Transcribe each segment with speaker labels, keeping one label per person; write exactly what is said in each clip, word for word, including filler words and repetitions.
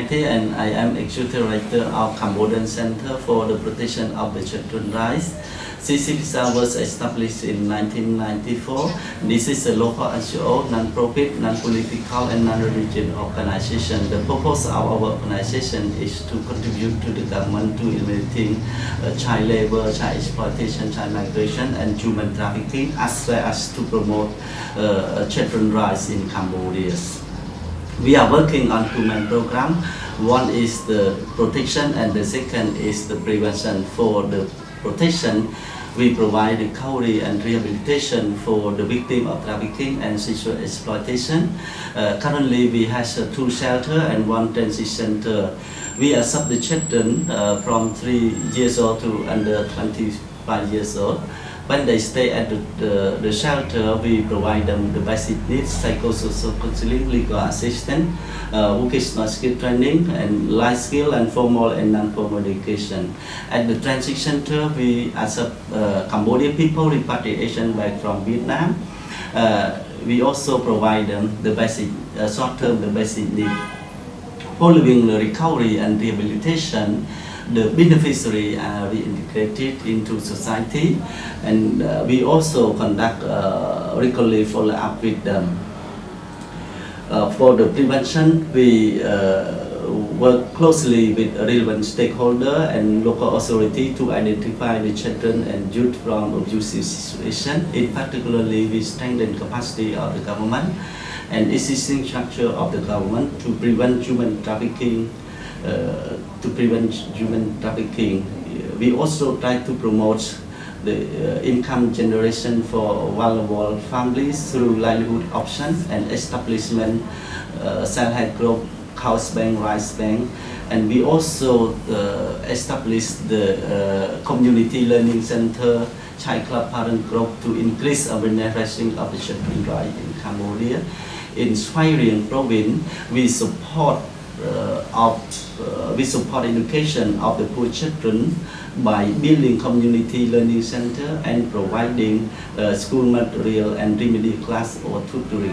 Speaker 1: Nationality, and I am Executive Director of Cambodian Center for the Protection of the Children's Rights. C C P S A was established in nineteen ninety-four. This is a local N G O, non-profit, non-political, and non-religious organization. The purpose of our organization is to contribute to the government to eliminating uh, child labor, child exploitation, child migration, and human trafficking, as well as to promote uh, children's rights in Cambodia. We are working on two main programs. One is the protection, and the second is the prevention. For the protection, we provide recovery and rehabilitation for the victim of trafficking and sexual exploitation. Uh, currently, we have uh, two shelters and one transition center. We accept the children uh, from three years old to under twenty-five years old. When they stay at the, the, the shelter, we provide them the basic needs: psychosocial counseling, legal assistance, uh, vocational skill training, and life skill, and formal and non-formal education. At the transit center, we accept uh, Cambodian people repatriation back from Vietnam. Uh, we also provide them the basic, uh, short-term, the basic need. Following the recovery and rehabilitation, the beneficiaries are reintegrated into society, and uh, we also conduct uh, regularly follow-up with them. Uh, for the prevention, we uh, work closely with relevant stakeholders and local authority to identify the children and youth from abusive situations. In particular, we strengthen capacity of the government and existing structure of the government to prevent human trafficking. Uh, to prevent human trafficking. We also try to promote the uh, income generation for vulnerable families through livelihood options and establishment, uh, self-help group, house bank, rice bank, and we also uh, established the uh, community learning center, child club, parent group to increase awareness raising of the children's rights in Cambodia. In Svay Rieng province, we support Uh, of uh, we support education of the poor children by building community learning center and providing uh, school material and remedial class or tutoring.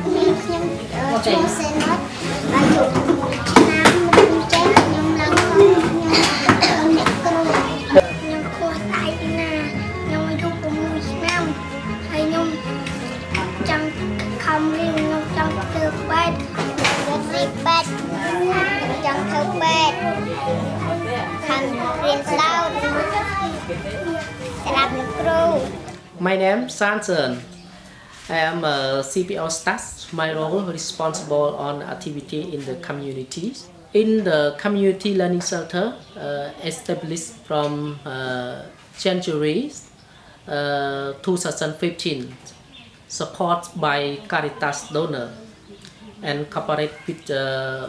Speaker 2: My name is Sanson. I am a C P O staff. My role responsible on activity in the communities. In the community learning center, uh, established from uh, January uh, two thousand fifteen, supported by Caritas donor and cooperate with uh,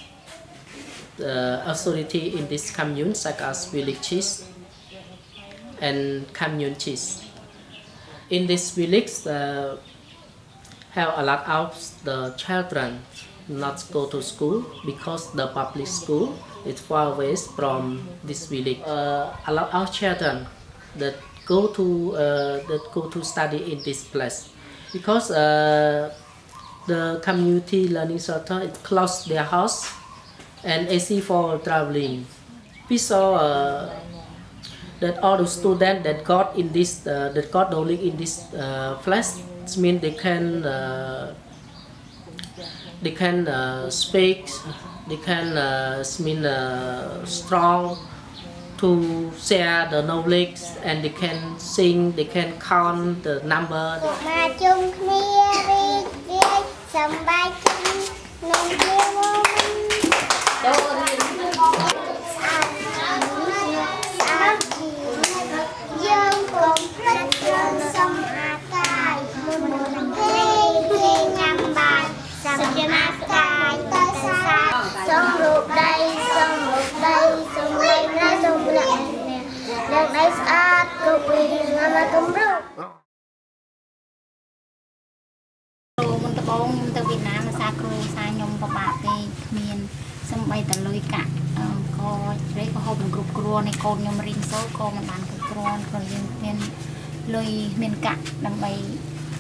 Speaker 2: the authority in this commune, such as villages and communities. In this village, uh, have a lot of the children not go to school because the public school is far away from this village. Uh, a lot of children that go to uh, that go to study in this place because uh, the community learning center is close their house and easy for traveling. We saw uh, that all the students that got in this uh, that got enrolled in this uh, class, it means they can uh, they can uh, speak, they can uh, mean uh, strong to share the knowledge, and they can sing, they can count the number.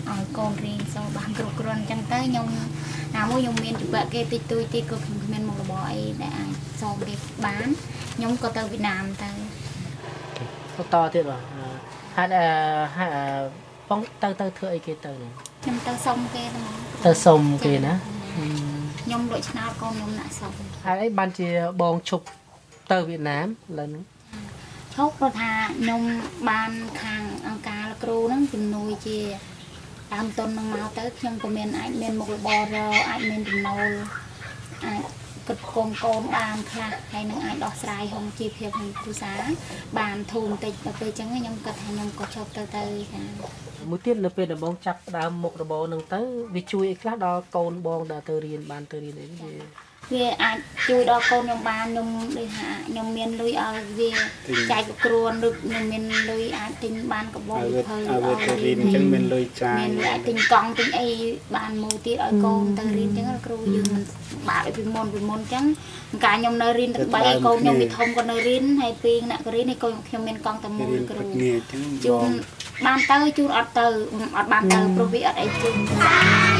Speaker 3: អោយកូនរៀនសូបានគ្រប់គ្រាន់អញ្ចឹងទៅខ្ញុំណាមួយខ្ញុំមានច្បាប់គេតិចតួចតិចក៏ខ្ញុំគ្មានមុខរបរអីដែលអាចសូមគេបានខ្ញុំក៏ទៅវៀតណាមទៅ
Speaker 2: តទៀតបាទហើយហើយបងទៅទៅធ្វើអីគេទៅ
Speaker 3: ខ្ញុំទៅសុំគេហ្មង
Speaker 2: ទៅសុំគេណា
Speaker 3: ខ្ញុំដូចឆ្នោតកូនខ្ញុំណាក់សុំ
Speaker 2: ហើយអីបានជាបងឈប់ទៅវៀតណាមឡើយនោះ
Speaker 3: ឈប់ព្រោះថាខ្ញុំបានខាងអង្គការគ្រូហ្នឹងជំនួយជាតាមតុននឹងមកទៅខ្ញុំក៏មានអាចមានមុខរបរអាចមានចំណូលអាចគិតកូនកូនបានខ្លះហើយនឹងអាចដោះស្រាយហុងជីវភាពក្នុងគ្រួសារបានធូរបន្តិចដល់ពេលអញ្ចឹងខ្ញុំគិតថាខ្ញុំក៏ឈប់ទៅទៅចា
Speaker 2: មួយទៀតនៅពេលដំបងចាប់ដើមមុខរបរហ្នឹងទៅវាជួយអីខ្លះដល់កូនបងដែលទៅរៀនបានទៅរៀនអីវា
Speaker 3: វាអាចជួយដល់កូនខ្ញុំបានខ្ញុំដូចថាខ្ញុំមានលុយឲ្យវាចែកគ្រួនឬខ្ញុំមានលុយអាចទិញបានកបោភើ
Speaker 4: ឲ្យវាទៅរៀនអញ្ចឹងមានលុយចាយ
Speaker 3: មានលុយអាចទិញកង់ទិញអីបានមួយទៀតឲ្យកូនទៅរៀនអញ្ចឹងគ្រូយើងមិនបាក់ពីមុនពីមុនអញ្ចឹងកាលខ្ញុំនៅរៀនទឹកបីឲ្យកូនខ្ញុំពីធំក៏នៅរៀនហើយពីអ្នកក៏រៀនហើយកូនខ្ញុំមានកង់តែមួយគ្រូជូនបានទៅជូនអត់ទៅអត់បានទៅព្រោះវាអត់អីជូន